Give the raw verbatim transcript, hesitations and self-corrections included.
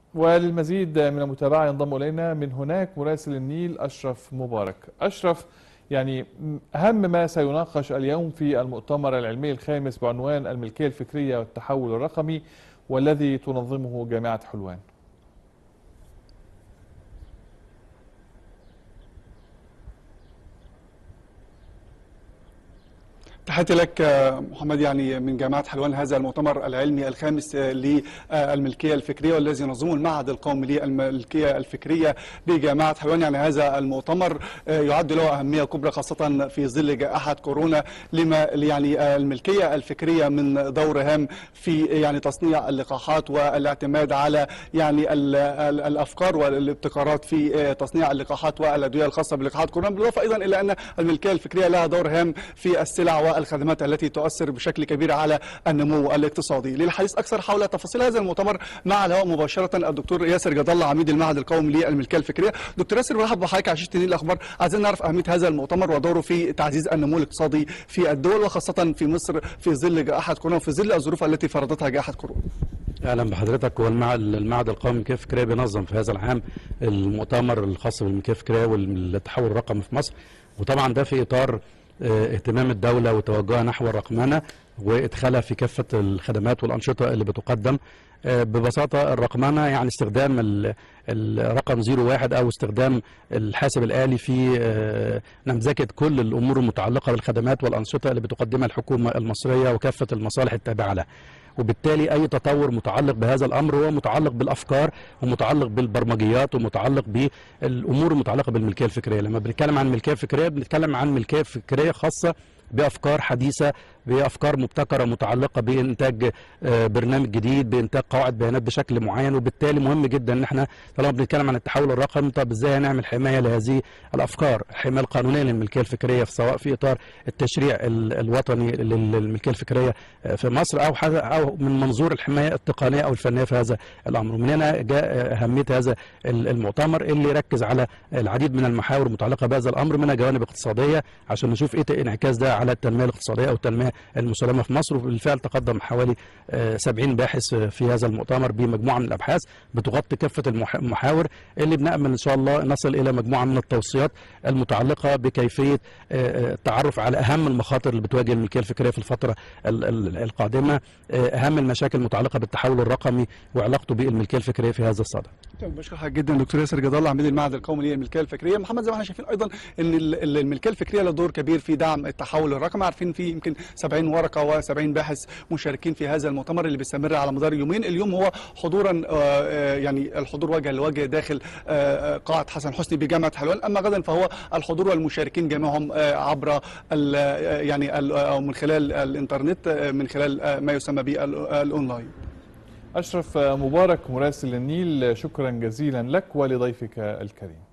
وللمزيد من المتابعة ينضم إلينا من هناك مراسل النيل أشرف مبارك. أشرف، يعني أهم ما سيناقش اليوم في المؤتمر العلمي الخامس بعنوان الملكية الفكرية والتحول الرقمي والذي تنظمه جامعة حلوان. تحياتي لك محمد. يعني من جامعة حلوان هذا المؤتمر العلمي الخامس للملكية الفكرية والذي ينظمه المعهد القومي للملكية الفكرية بجامعة حلوان. يعني هذا المؤتمر يعد له أهمية كبرى خاصة في ظل جائحة كورونا، لما يعني الملكية الفكرية من دور هام في يعني تصنيع اللقاحات والاعتماد على يعني الأفكار والابتكارات في تصنيع اللقاحات والأدوية الخاصة بلقاحات كورونا، بالإضافة أيضا إلى أن الملكية الفكرية لها دور هام في السلع الخدمات التي تؤثر بشكل كبير على النمو الاقتصادي. للحديث اكثر حول تفاصيل هذا المؤتمر مع الهواء مباشره الدكتور ياسر جد الله عميد المعهد القومي للملكيه الفكريه. دكتور ياسر، مرحبا بحضرتك على شاشه النيل الاخبار. عايزين نعرف اهميه هذا المؤتمر ودوره في تعزيز النمو الاقتصادي في الدول وخاصه في مصر في ظل جائحه كورونا وفي ظل الظروف التي فرضتها جائحه كورونا. اهلا بحضرتك. هو المعهد القومي للملكيه الفكريه بينظم في هذا العام المؤتمر الخاص بالملكيه الفكريه والتحول الرقمي في مصر، وطبعا ده في اطار اهتمام الدولة وتوجهها نحو الرقمنة وإدخالها في كافة الخدمات والأنشطة اللي بتقدم. ببساطة الرقمنة يعني استخدام الرقم صفر واحد أو استخدام الحاسب الآلي في نمذجة كل الأمور المتعلقة بالخدمات والأنشطة اللي بتقدمها الحكومة المصرية وكافة المصالح التابعة لها. وبالتالي أي تطور متعلق بهذا الأمر هو متعلق بالأفكار ومتعلق بالبرمجيات ومتعلق بالأمور المتعلقة بالملكية الفكرية. لما بنتكلم عن ملكية فكرية بنتكلم عن ملكية فكرية خاصة بأفكار حديثة، بأفكار مبتكرة متعلقة بإنتاج برنامج جديد، بإنتاج قواعد بيانات بشكل معين. وبالتالي مهم جدا إن احنا طالما بنتكلم عن التحول الرقمي، طب إزاي هنعمل حماية لهذه الأفكار، الحماية القانونية للملكية الفكرية سواء في إطار التشريع الوطني للملكية الفكرية في مصر أو أو من منظور الحماية التقنية أو الفنية في هذا الأمر. ومن هنا جاء أهمية هذا المؤتمر اللي يركز على العديد من المحاور المتعلقة بهذا الأمر، منها جوانب اقتصادية عشان نشوف إيه انعكاس ده على التنمية الاقتصادية أو التنمية المسلمة في مصر. وبالفعل تقدم حوالي سبعين باحث في هذا المؤتمر بمجموعة من الأبحاث بتغطي كافة المحاور اللي بنأمل إن شاء الله نصل إلى مجموعة من التوصيات المتعلقة بكيفية التعرف على أهم المخاطر اللي بتواجه الملكية الفكرية في الفترة القادمة، أهم المشاكل المتعلقة بالتحول الرقمي وعلاقته بالملكية الفكرية في هذا الصدد. بشكر حضرتك جدا دكتور ياسر جد الله عميد المعهد القومي للملكية الفكرية. محمد، زي ما احنا شايفين أيضا إن الملكية الفكرية لها دور كبير في دعم التحول الرقمي. عارفين في يمكن سبعين ورقة وسبعين باحث مشاركين في هذا المؤتمر اللي بيستمر على مدار يومين. اليوم هو حضورا يعني الحضور وجه لوجه داخل قاعة حسن حسني بجامعة حلوان، أما غدا فهو الحضور والمشاركين جميعهم عبر يعني أو من خلال الإنترنت من خلال ما يسمى بالأونلاين. أشرف مبارك مراسل النيل، شكرا جزيلا لك ولضيفك الكريم.